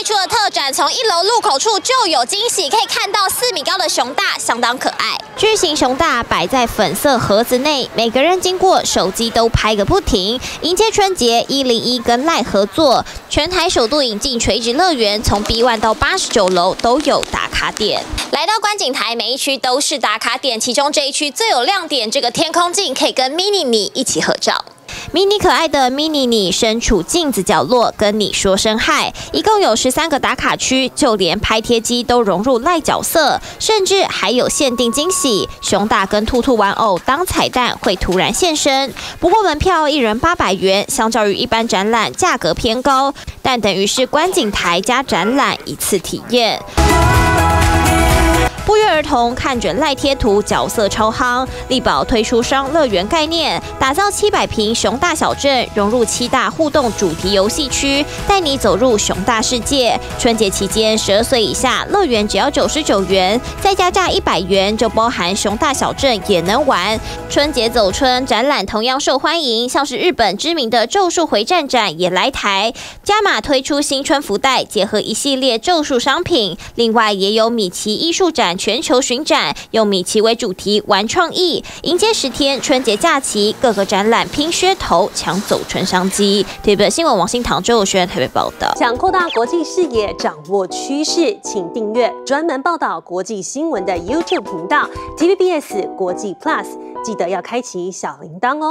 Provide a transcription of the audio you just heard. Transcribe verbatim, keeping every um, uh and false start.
推出的特展，从一楼入口处就有惊喜，可以看到四米高的熊大，相当可爱。巨型熊大摆在粉色盒子内，每个人经过手机都拍个不停。迎接春节，一零一跟赖合作，全台首度引进垂直乐园，从 B 一 到八十九楼都有打卡点。来到观景台，每一区都是打卡点，其中这一区最有亮点，这个天空镜可以跟 mini 你一起合照。 mini 可爱的 mini 你身处镜子角落，跟你说声嗨。一共有十三个打卡区，就连拍贴机都融入赖角色，甚至还有限定惊喜，熊大跟兔兔玩偶当彩蛋会突然现身。不过门票一人八百元，相较于一般展览价格偏高，但等于是观景台加展览一次体验。 不约而同看准赖贴图，角色超夯。力宝推出双乐园概念，打造七百平熊大小镇，融入七大互动主题游戏区，带你走入熊大世界。春节期间，十二岁以下乐园只要九十九元，再加价一百元就包含熊大小镇也能玩。春节走春展览同样受欢迎，像是日本知名的咒术回战展也来台，加码推出新春福袋，结合一系列咒术商品。另外也有米奇艺术展。 全球巡展，用米奇为主题玩创意，迎接十天春节假期，各个展览拼噱头，抢走春商机。台北新闻王新堂、周友轩台北报道。 想扩大国际视野，掌握趋势，请订阅专门报道国际新闻的 YouTube 频道 T V B S 国际 Plus， 记得要开启小铃铛哦。